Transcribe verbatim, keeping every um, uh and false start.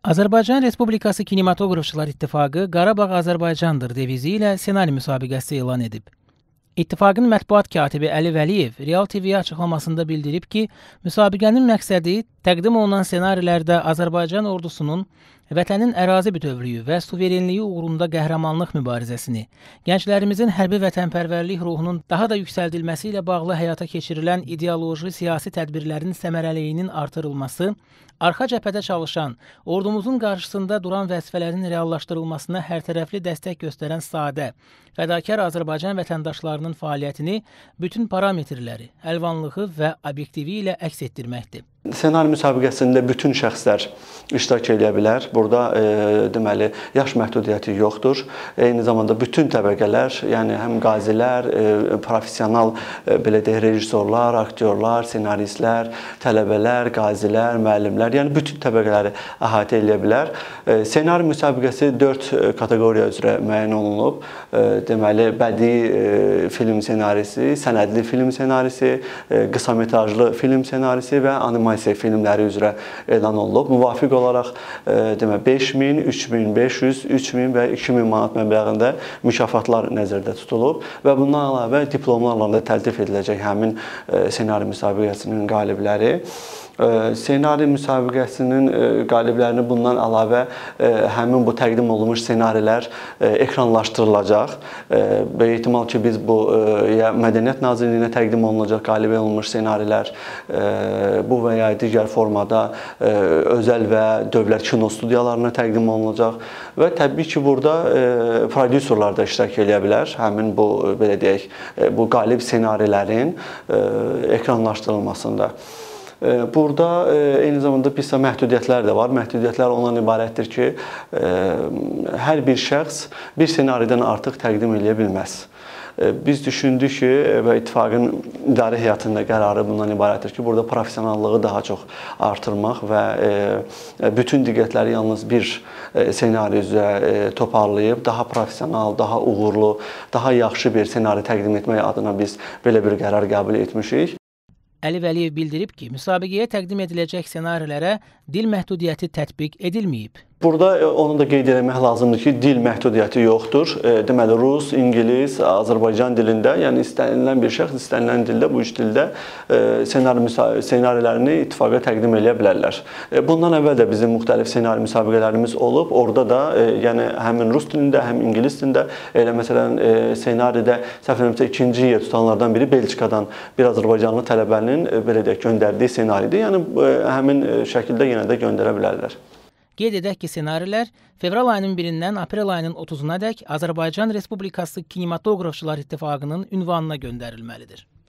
Azərbaycan Respublikası Kinematografçılar İttifaqı Qarabağ Azərbaycandır devizi ilə ssenari müsabiqəsi elan edib. İttifaqın mətbuat katibi Əli Vəliyev Real T V-yə açıqlamasında bildirib ki, müsabiqənin məqsədi təqdim olunan ssenarilərdə Azərbaycan ordusunun vətənin ərazi bütövlüyü və suverenliyi uğrunda qəhrəmanlıq mübarizəsini, gənclərimizin hərbi vətənpərvərlik ruhunun daha da yüksəldilməsi ilə bağlı həyata keçirilən ideoloji siyasi tədbirlərin səmərəliliyinin artırılması, arxa cəbhədə çalışan, ordumuzun qarşısında duran vəzifələrin reallaşdırılmasına hərtərəfli dəstək göstərən sadə, fədakar Azərbaycan vətəndaşlarının fəaliyyətini bütün parametrləri, əlvanlığı və obyektivi ilə əks etdirməkdir. Ssenari müsabiqəsində bütün şəxslər iştirak edə bilər. Burada e, deməli, yaş məhdudiyyəti yoxdur. Eyni zamanda bütün təbəqələr, yəni həm qazilər, e, professional e, belə deyək, rejissorlar, aktyorlar, ssenaristlər, tələbələr, qazilər, müəllimlər, yəni bütün təbəqələri əhatə edə bilər. E, ssenari müsabiqəsi dörd kateqoriya üzrə müəyyən olunub. E, deməli, bədii e, film ssenarisi, sənədli film ssenarisi, e, qısa metrajlı film ssenarisi və animasiya filmləri üzrə elan olunub. Müvafiq olaraq demə beş min, üç min beş yüz, üç min və iki min manat məbləğində mükafatlar nəzərdə tutulub və bundan əlavə diplomlarla da təltif ediləcək həmin ssenari müsabiqəsinin qalibləri. Ssenari müsabiqəsinin qaliblərini bundan əlavə həmin bu təqdim olunmuş ssenarilər ekranlaşdırılacaq. Böyük ehtimal ki, biz bu ya Mədəniyyət Nazirliyinə təqdim olunacaq qalib olunmuş ssenarilər, bu və ya digər formada özəl və dövlət kino studiyalarına təqdim olunacaq və təbii ki, burada prodüserlər də iştirak edə bilər. Həmin bu, belə deyək, bu qalib ssenarilərin ekranlaşdırılmasında. Burada eyni zamanda bir sıra məhdudiyyətlər də var. Məhdudiyyətlər ondan ibarətdir ki, hər bir şəxs bir ssenaridən artıq təqdim edə bilməz. Biz düşündük ki, və ittifaqın idarə heyətində qərarı bundan ibarətdir ki, burada professionallığı daha çox artırmaq və bütün diqqətləri yalnız bir ssenari üzrə toparlayıb, daha professional, daha uğurlu, daha yaxşı bir ssenari təqdim etmək adına biz belə bir qərar qəbul etmişik. Əli Vəliyev bildirib ki, müsabiqəyə təqdim ediləcək ssenarilərə dil məhdudiyyəti tətbiq edilməyib. Burada onu da qeyd etmək lazımdır ki, dil məhdudiyyəti yoxdur. Deməli, rus, ingilis, Azərbaycan dilində, yəni istənilən bir şəxs istənilən dildə, bu üç dildə ssenarilərini ittifaqa təqdim edə bilərlər. Bundan əvvəl də bizim müxtəlif ssenari müsabiqələrimiz olub. Orada da yəni həmin rus dilində, həm ingilis dilində, elə məsələn ssenaridə səhv eləmirəmsə ikinci yer tutanlardan biri Belçikadan bir Azərbaycanlı tələbənin belə deyək göndərdiyi ssenaridir. Yəni həmin şəkildə yenə də göndərə bilərlər. Qeyd edək ki, ssenarilər fevral ayının birindən aprel ayının otuzuna dək Azərbaycan Respublikası Kinematografçılar İttifaqının ünvanına göndərilməlidir.